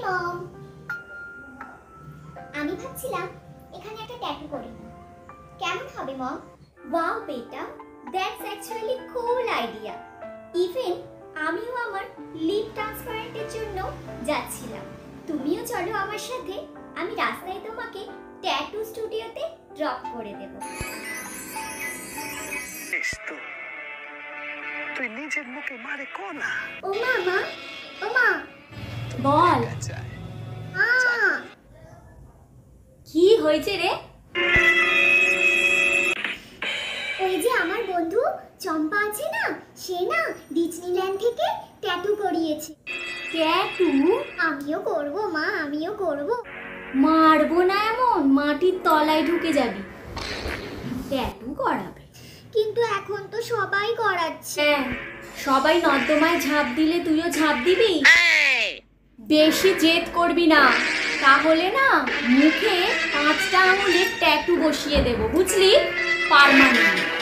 মম, আমি ভাবছিলাম এখানে একটা ট্যাটু করি, কেমন হবে মম? ওয়াও বেটা, that's actually cool idea. Even আমিও আমার লিপ ট্রান্সপারেন্টের জন্য যাচ্ছিলাম। তুমিও চলো আমার সাথে, আমি রাস্তায় তোমাকে ট্যাটু স্টুডিওতে ড্রপ করে দেব। তুই নিজের মুখে মারে কোনা। ও মা, ও মা, বল কি হয়েছে রে? ওই যে আমার বন্ধু চম্পা আছে না, সে না ডিজনিল্যান্ড থেকে ট্যাটু করিয়েছে। ট্যাটু? আমিও করব মা, আমিও করব। মারবো না এমন, মাটির তলায় ঢুকে যাবি। ট্যাটু করাবে? কিন্তু এখন তো সবাই করাচ্ছে। হ্যাঁ, সবাই নর্দমায় ঝাঁপ দিলে তুইও ঝাঁপ দিবি? বেশি জেদ করবি না, তাহলে না মুখে 5টা আঙুলের ট্যাটু বসিয়ে দেব, বুঝলি? পার্মানেন্ট।